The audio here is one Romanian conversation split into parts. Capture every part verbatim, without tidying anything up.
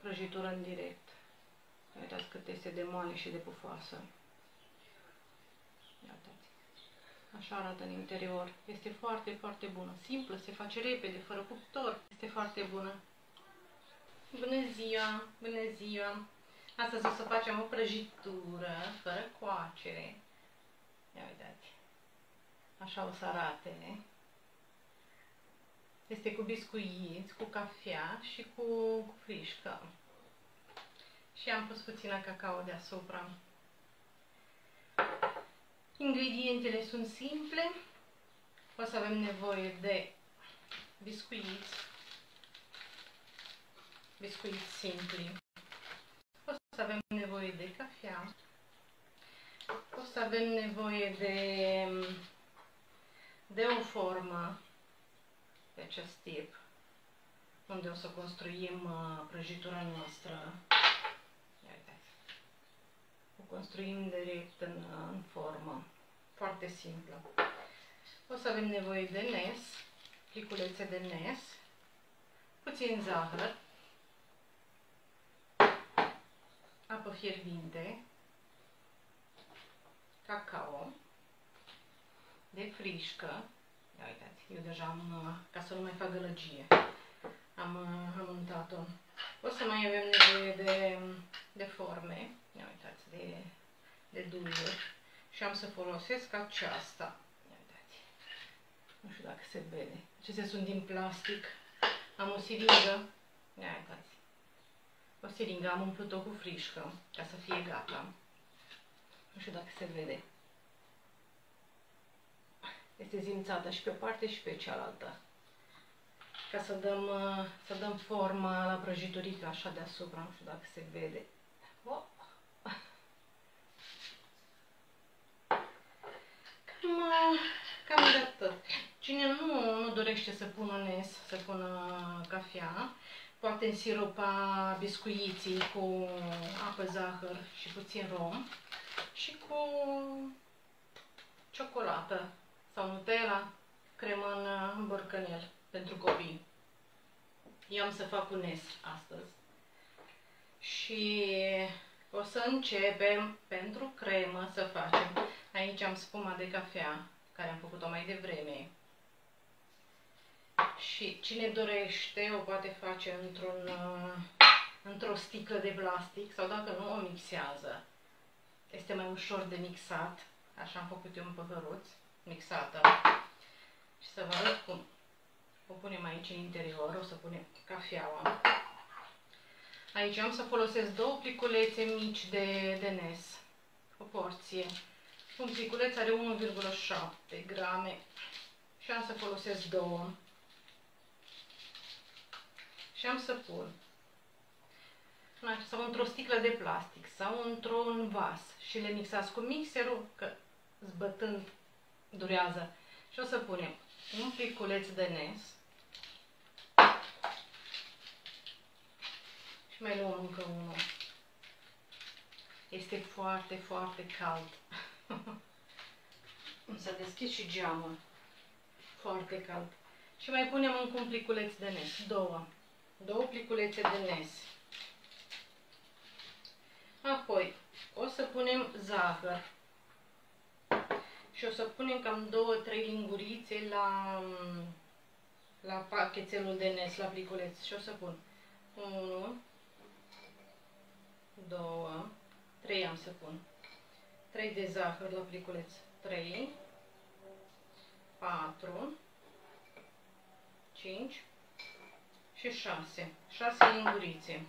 prăjitură în direct. Uitați cât este de moale și de pufoasă. Uitați. Așa arată în interior. Este foarte, foarte bună. Simplă, se face repede, fără cuptor. Este foarte bună. Bună ziua! Bună ziua! Astăzi o să facem o prăjitură fără coacere. Ia uitați. Așa o să arate. Este cu biscuiți, cu cafea și cu, cu frișcă. Și am pus puțină cacao deasupra. Ingredientele sunt simple. O să avem nevoie de biscuiți. Biscuiți simpli. O să avem nevoie de cafea. O să avem nevoie de, de o formă de acest tip, unde o să construim uh, prăjitura noastră. Ia uitați. O construim direct în, în formă. Foarte simplă. O să avem nevoie de nes, pliculețe de nes, puțin zahăr, apă fierbinte, cacao, de frișcă. Ia uitați, eu deja am, ca să nu mai fac gălăgie, am, am untat-o. O să mai avem nevoie de, de forme, ia uitați, de, de duluri. Și am să folosesc aceasta. Ia uitați. Nu știu dacă se vede. Acestea sunt din plastic. Am o siringă. Ia uitați. O siringă, am umplut-o cu frișcă, ca să fie gata. Nu știu dacă se vede. Este zimțată și pe o parte și pe cealaltă. Ca să dăm, să dăm forma la prăjiturică așa deasupra. Nu știu dacă se vede. Oh. Cam, cam de atât. Cine nu, nu dorește să pună nes, să pună cafea, poate însiropa biscuiții cu apă, zahăr și puțin rom și cu ciocolată sau Nutella, cremă în, în borcanel pentru copii. Eu am să fac un nes astăzi. Și o să începem pentru cremă să facem. Aici am spuma de cafea, care am făcut-o mai devreme. Și cine dorește o poate face într-un, într-o sticlă de plastic sau dacă nu, o mixează. Este mai ușor de mixat. Așa am făcut eu un păhăruț, mixată. Și să vă arăt cum. O punem aici în interior, o să punem cafeaua. Aici am să folosesc două pliculețe mici de, de nes. O porție. Un pliculeț are unu virgulă șapte grame și am să folosesc două. Și am să pun sau într-o sticlă de plastic sau într-un vas și le mixați cu mixerul, că zbătând durează. Și o să punem un pliculeț de nes și mai luăm încă unul. Este foarte, foarte cald. Să deschid și geamul. Foarte cald. Și mai punem încă un pliculeț de nes. Două. Două pliculețe de nes. Apoi o să punem zahăr. Și o să punem cam două trei lingurițe la, la pachetelul de nes, la pliculeț. Și o să pun unu, doi, trei am să pun. trei de zahăr la pliculeț. trei, patru, cinci și șase. șase lingurițe.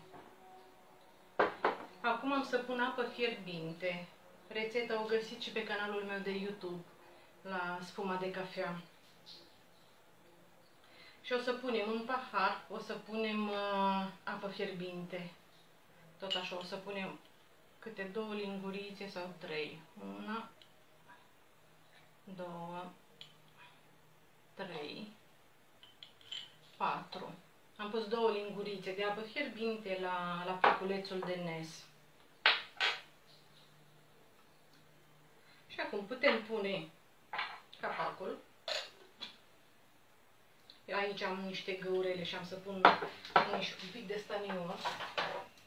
Acum am să pun apă fierbinte. Rețeta o găsiți și pe canalul meu de YouTube, la spuma de cafea. Și o să punem un pahar, o să punem uh, apă fierbinte. Tot așa, o să punem câte două lingurițe sau trei. Una, două, trei, patru. Am pus două lingurițe de apă fierbinte la, la pliculețul de nes. Și acum putem pune capacul. Eu aici am niște găurele și am să pun niște un pic de staniol.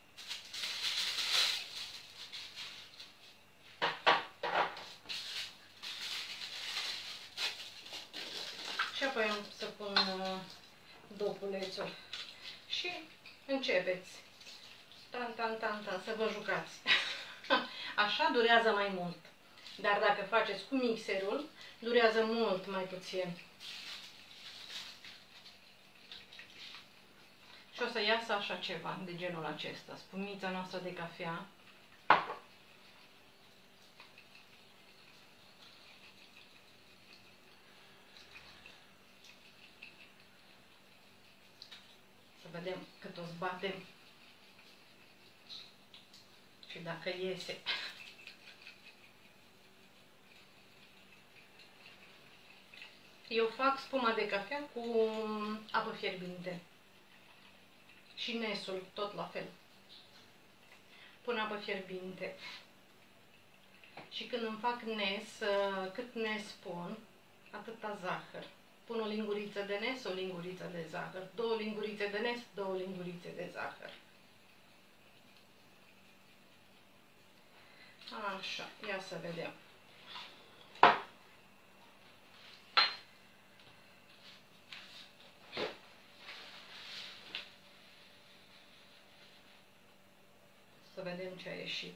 apoi am să pun uh, dopulețul. Și începeți. Tan, tan, tan, tan, să vă jucați. Așa durează mai mult. Dar dacă faceți cu mixerul, durează mult mai puțin. Și o să iasă așa ceva de genul acesta. Spumița noastră de cafea. Să vedem cât o zbatem. Și dacă iese. Eu fac spuma de cafea cu apă fierbinte. Și nesul, tot la fel. Pun apă fierbinte. Și când îmi fac nes, cât nes pun, atâta zahăr. Pun o linguriță de nes, o linguriță de zahăr. Două lingurițe de nes, două lingurițe de zahăr. Așa, ia să vedem. Să vedem ce a ieșit.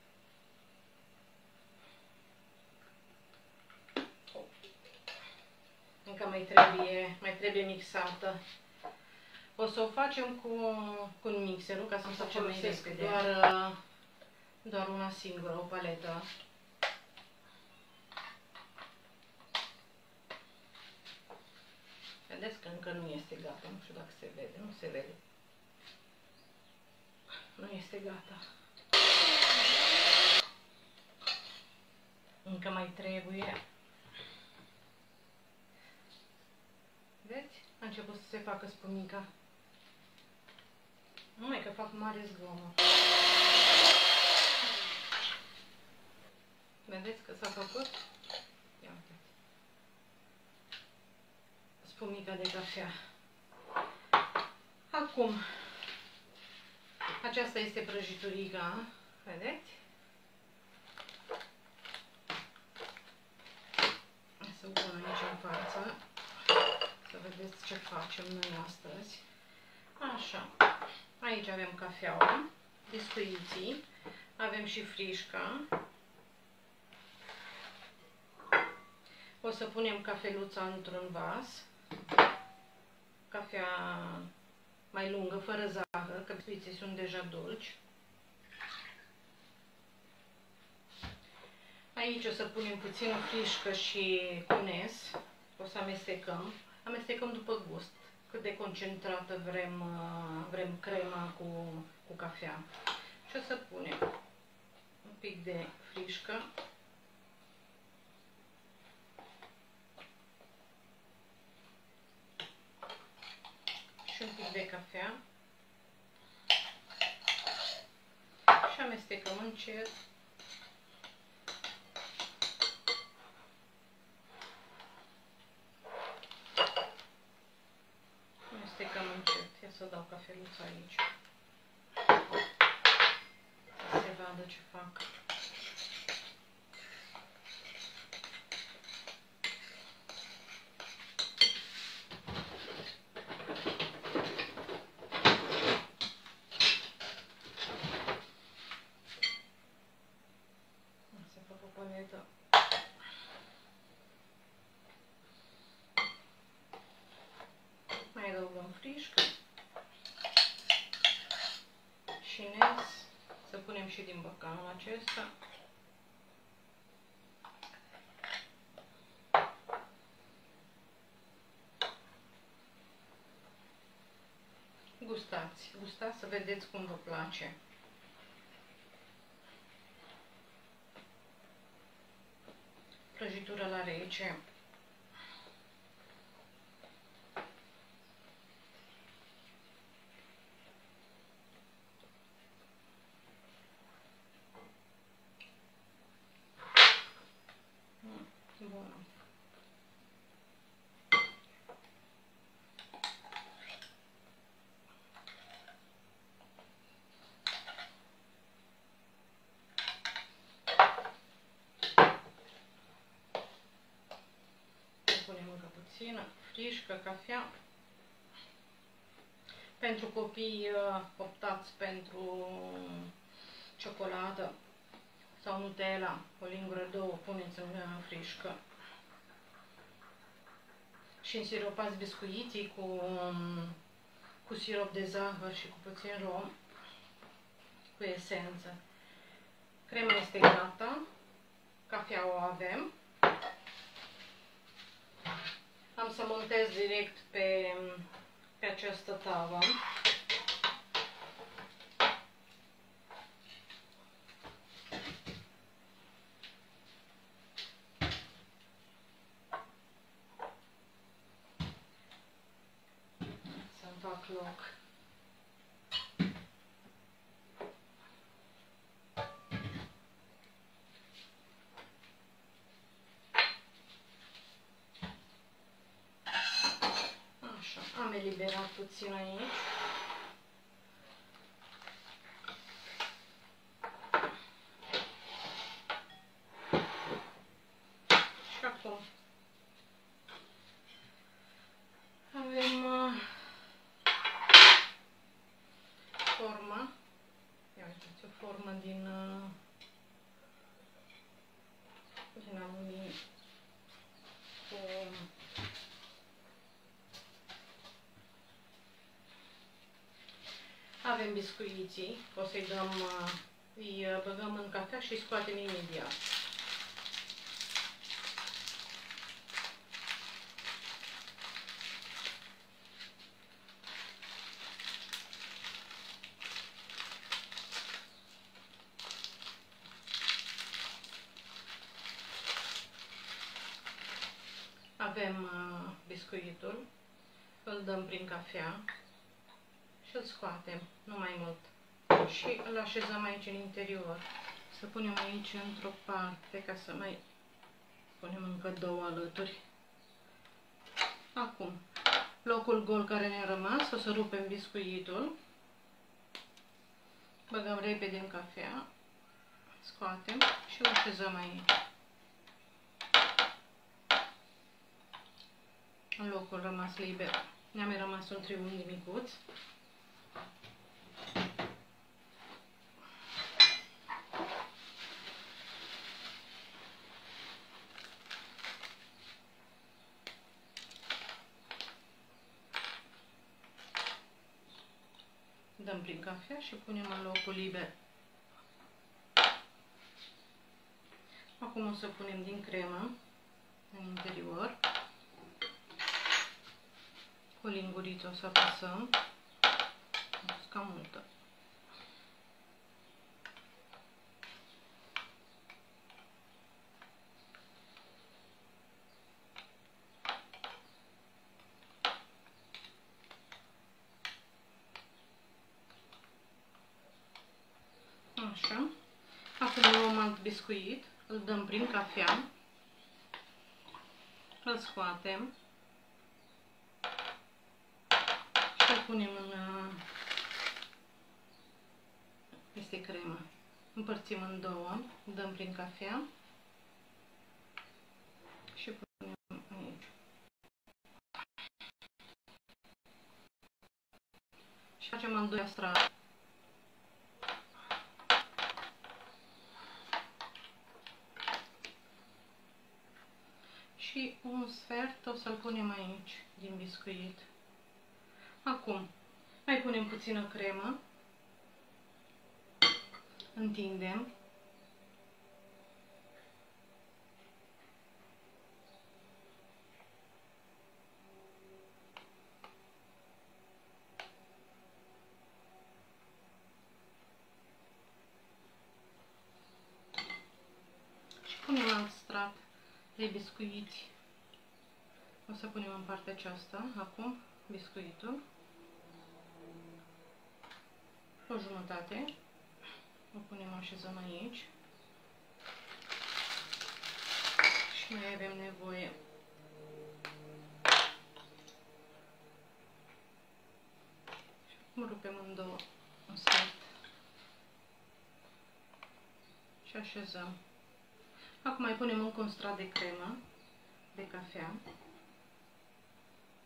Încă mai trebuie, mai trebuie mixată. O să o facem cu, cu un mixerul, ca să-mi să folosesc doar, doar una singură, o paletă. Vedeți că încă nu este gata, nu știu dacă se vede, nu se vede. Nu este gata. Încă mai trebuie. Vedeți? A început să se facă spumica. Numai că fac mare zgomot. Vedeți că s-a făcut? Ia uitați. Spumica de cafea. Acum, aceasta este prăjiturica, vedeți? Să o pun aici în față, să vedeți ce facem noi astăzi. Așa, aici avem cafeaua, biscuiții, avem și frișca. O să punem cafeluța într-un vas, cafea mai lungă, fără zahăr, că biscuiții sunt deja dulci. Aici o să punem puțină frișcă și cunes. O să amestecăm. Amestecăm după gust. Cât de concentrată vrem, vrem crema cu, cu cafea. Și o să punem un pic de frișcă. Și un pic de cafea. Și amestecăm încet. Amestecăm încet. Ia să dau cafeluța aici. Să se vadă ce fac. Mai adăugăm frișcă și nes. Să punem și din borcanul acesta. Gustați, gustați să vedeți cum vă place. Prăjitură la rece. Bună. Punem încă puțină frișcă, cafea. Pentru copii optați pentru ciocolată sau Nutella, o lingură, două, puneți în frișcă. Și însiropați biscuiții cu, cu sirop de zahăr și cu puțin rom, cu esență. Crema este gata, cafea o avem. Am să montez direct pe, pe această tavă. Să-mi fac loc. Am eliberat puțin aici. Și acum avem uh, forma. Ia uitați, o formă din uh, din aluminiu cu avem biscuiții, o să-i dăm, îi băgăm în cafea și îi scoatem imediat. Avem uh, biscuitul, îl dăm prin cafea și îl scoatem, nu mai mult. Și îl așezăm aici în interior. Să punem aici într-o parte, ca să mai punem încă două alături. Acum, locul gol care ne-a rămas, o să rupem biscuitul. Băgăm repede în cafea, scoatem și îl așezăm aici. În locul rămas liber, ne-a mai rămas un triunghi micuț. Dăm prin cafea și punem în locul liber. Acum o să punem din cremă în interior. Cu o linguriță o să apăsăm. Cam multă. Așa. Acum luăm alt biscuit, îl dăm prin cafea, îl scoatem și îl punem în este cremă. Împărțim în două, dăm prin cafea și punem aici. Și facem al doilea strat. Și un sfert o să-l punem aici, din biscuit. Acum, mai punem puțină cremă, întindem. Și punem alt strat de biscuiți. O să punem în partea aceasta, acum, biscuitul. O jumătate. O punem, așezăm aici. Și mai avem nevoie și acum rupem în două un sfert și așezăm. Acum mai punem încă un strat de cremă de cafea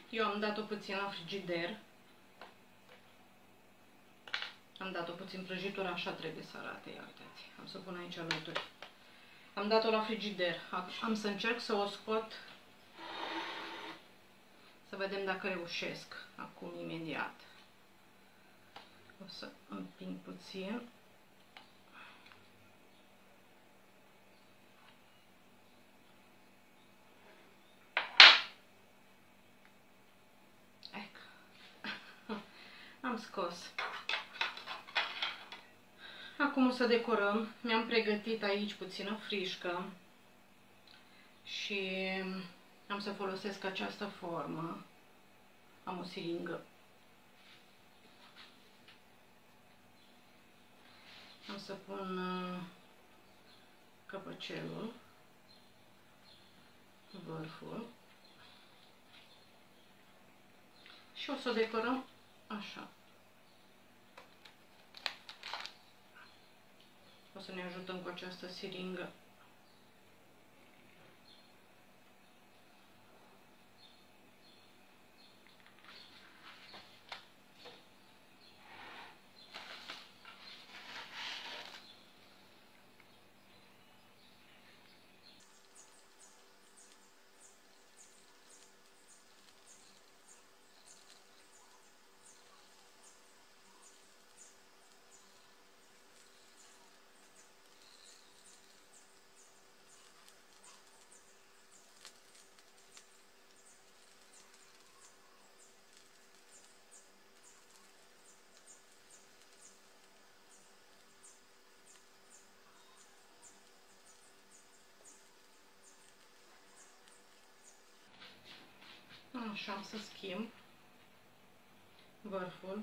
Eu am dat-o puțin la frigider. Am dat-o puțin prăjitură, așa trebuie să arate, ia uitați. Am să pun aici alături. Am dat-o la frigider. Am să încerc să o scot. Să vedem dacă reușesc. Acum, imediat. O să împing puțin. Am scos. Acum o să decorăm. Mi-am pregătit aici puțină frișcă și am să folosesc această formă. Am o siringă. Am să pun căpăcelul, vârful și o să decorăm așa. O să ne ajutăm cu această siringă. Așa, am să schimb vârful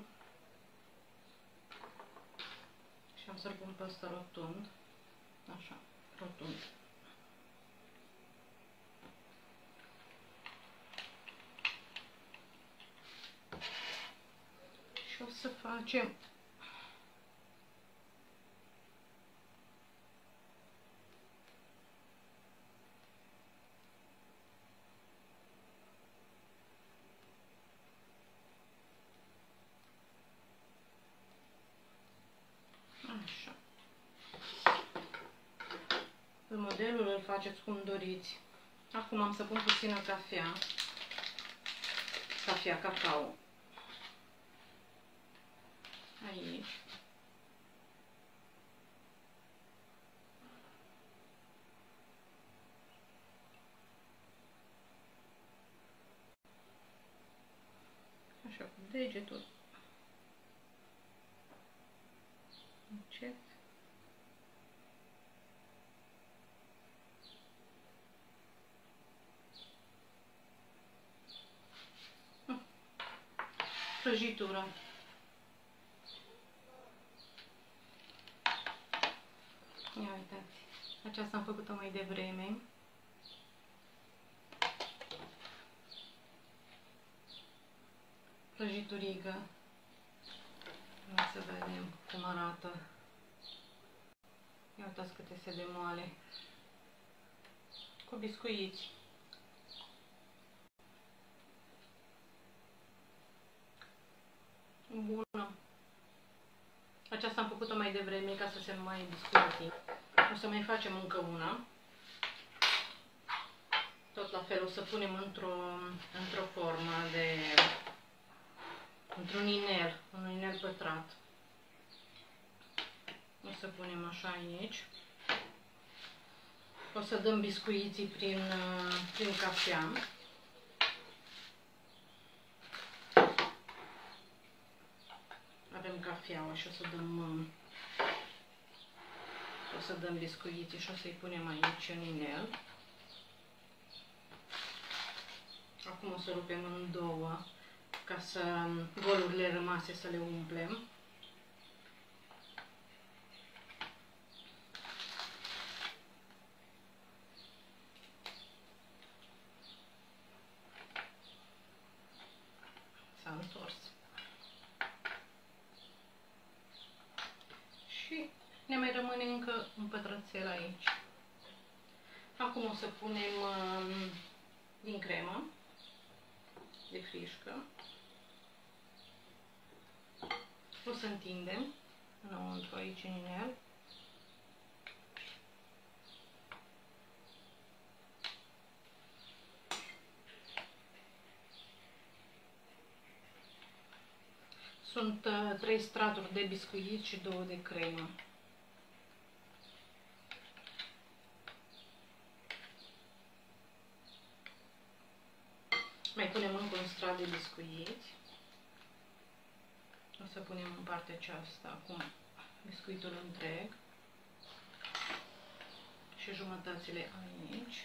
și am să-l pun pe ăsta rotund, așa, rotund. Și o să facem așa. Modelul îl faceți cum doriți. Acum am să pun puțină cafea, cafea cacao. Aici. Așa, cu degetul. Încet. Prăjitură. Ia uitați, aceasta am făcut-o mai devreme. Prăjiturigă. Hai să vedem cum arată. Ia uitați cât este de moale. Cu biscuiți. Bună. Aceasta am făcut-o mai devreme ca să se mai biscuiti. O să mai facem încă una. Tot la fel o să punem într-o într-o formă de într-un inel, un inel pătrat. O să punem așa aici. O să dăm biscuiții prin, prin cafea. Avem cafeaua și o să dăm o să dăm biscuiții și o să-i punem aici în inel. Acum o să rupem în două ca să golurile rămase să le umplem. S-a întors. Și ne mai rămâne încă un pătrățel aici. Acum o să punem uh, din cremă. de frișcă. O să întindem înăuntru aici în el. Sunt uh, trei straturi de biscuit și două de cremă. Mai punem încă un strat de biscuit. O să punem în partea aceasta acum biscuitul întreg și jumătățile aici.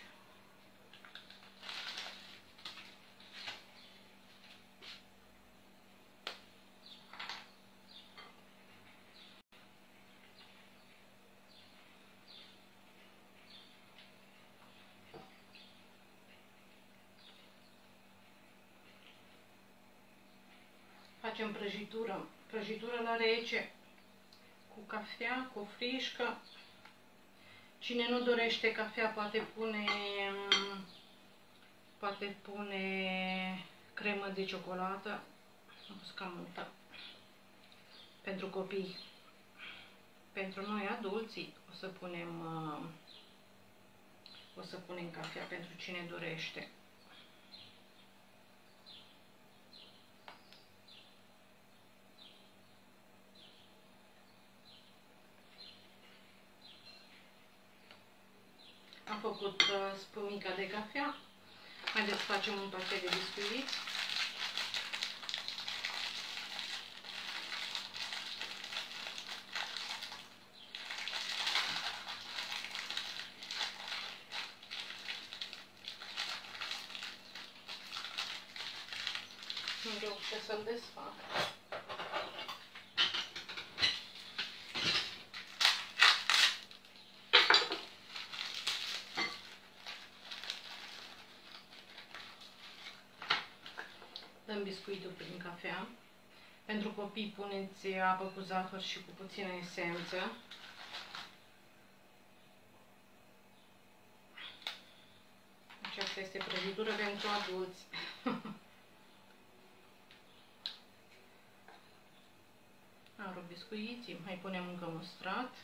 Facem prăjitură, prăjitură la rece, cu cafea, cu frișcă. Cine nu dorește cafea poate pune, poate pune cremă de ciocolată. Am pus cam multă pentru copii. Pentru noi adulții o să punem, o să punem cafea pentru cine dorește. Am făcut uh, spumica de cafea. Haideți să facem un pachet de biscuiți. Nu reușesc să-l desfac. Dăm biscuitul prin cafea. Pentru copii puneți apă cu zahăr și cu puțină esență. Aceasta este prăjitură pentru adulți. Am rupt biscuiții, mai punem încă un strat.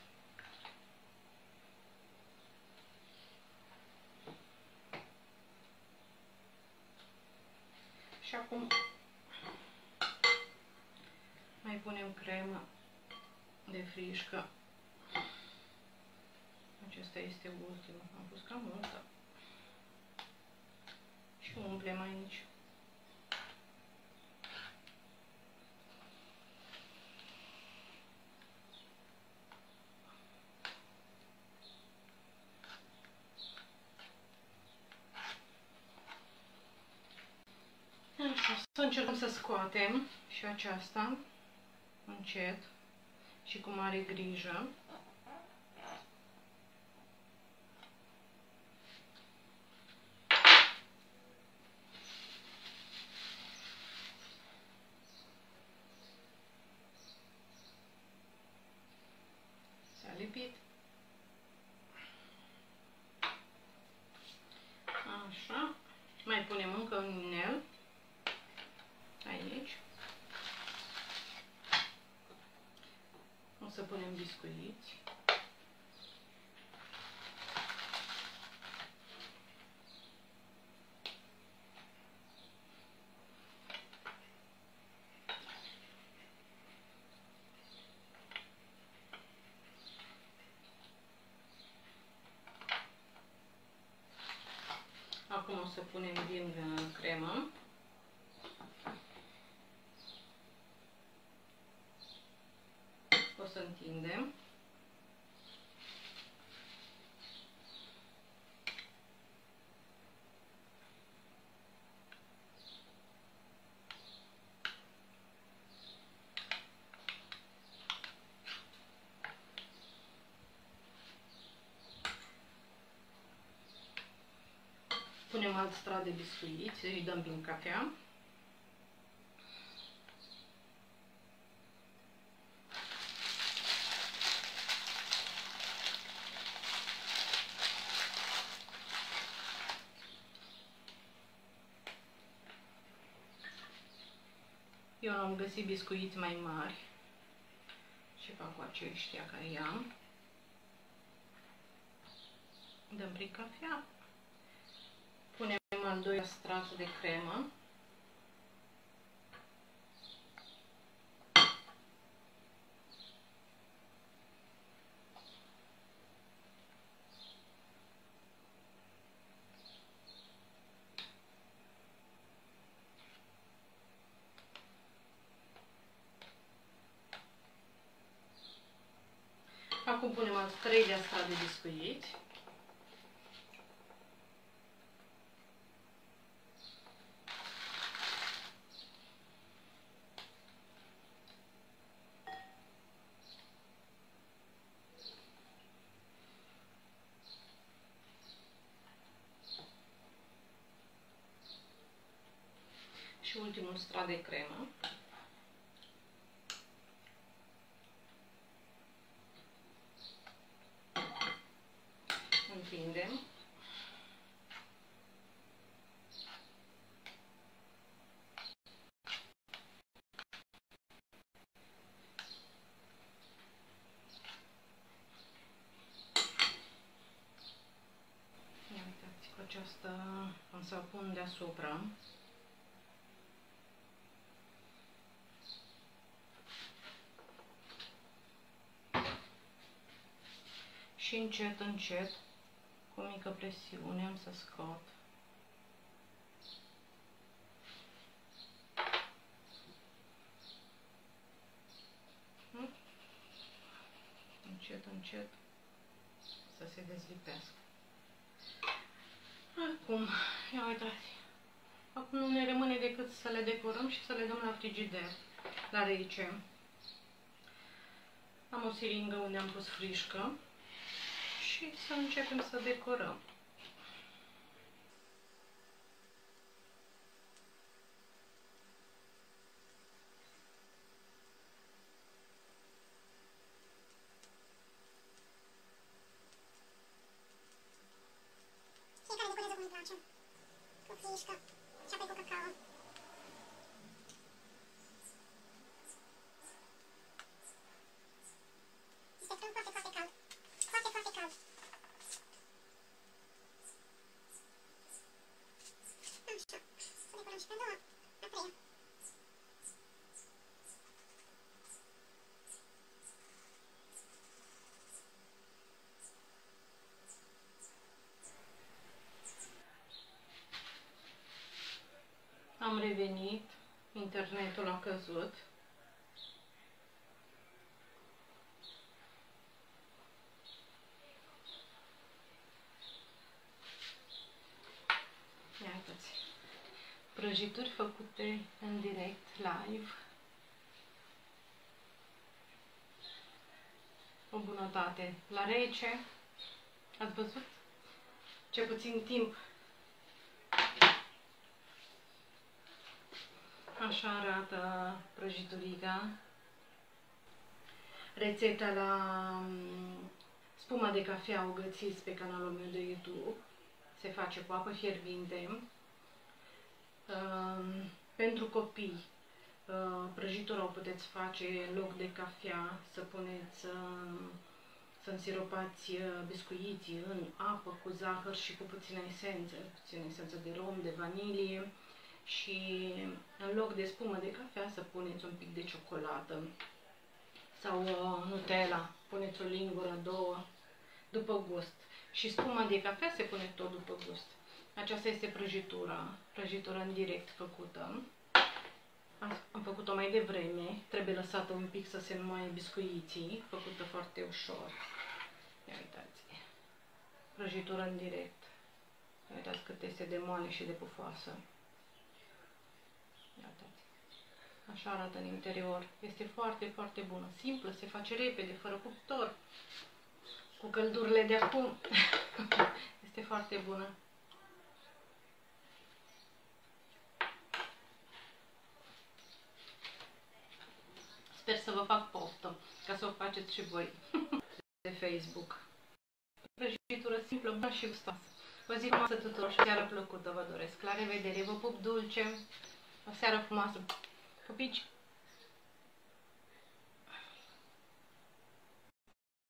Și acum mai punem cremă de frișcă. Acesta este ultimul. Am pus cam multă. Și umplem aici. Așa, să încercăm să scoatem și aceasta încet și cu mare grijă. S-a lipit. Așa, mai punem încă un inel. Aici. O să punem biscuiți. Acum o să punem din cremă. O să întindem. Punem alt strat de biscuiți, îi dăm din cafea. Eu am găsit biscuiți mai mari și fac cu aceștia care i-am. Dăm prin cafea. Punem al doilea strat de cremă. Acum punem al treilea strat de biscuiți. Și ultimul strat de cremă. Întindem. Ia uitați, cu aceasta o să pun deasupra. Și încet, încet, cu mică presiune, am să scot. Încet, încet, să se dezlipească. Acum, ia uitați. Acum nu ne rămâne decât să le decorăm și să le dăm la frigider, la rece. Am o siringă unde am pus frișcă. Și să începem să decorăm. Fiecare decorează cum îi place. Cu frișcă și apoi cu cacao. Este frân foarte, foarte cald. Foarte, foarte cald. Așa. Să decorăm și pe a doua, a treia. Am revenit, internetul a căzut. Ia uitați, prăjituri făcute în direct, live. O bunătate la rece. Ați văzut? Ce puțin timp. Așa arată prăjiturica. Rețeta la spuma de cafea o găsiți pe canalul meu de YouTube. Se face cu apă fierbinte. Pentru copii, prăjitura o puteți face în loc de cafea, să puneți, să însiropați biscuiții în apă cu zahăr și cu puțină esență, puțină esență de rom, de vanilie. Și în loc de spumă de cafea să puneți un pic de ciocolată sau uh, Nutella, puneți o lingură, două, după gust. Și spuma de cafea se pune tot după gust. Aceasta este prăjitura, prăjitura în direct făcută. Am, am făcut-o mai devreme, trebuie lăsată un pic să se înmoaie biscuiții, făcută foarte ușor. Ia uitați, prăjitura în direct. Ia uitați cât este de moale și de pufoasă. Așa arată în interior. Este foarte, foarte bună. Simplă, se face repede, fără cuptor. Cu căldurile de acum. Este foarte bună. Sper să vă fac poftă, ca să o faceți și voi. De Facebook. Prăjitură simplă, bună și gustoasă. O zi frumoasă tuturor și o seară plăcută vă doresc. La revedere, vă pup dulce. O seară frumoasă. Pupici!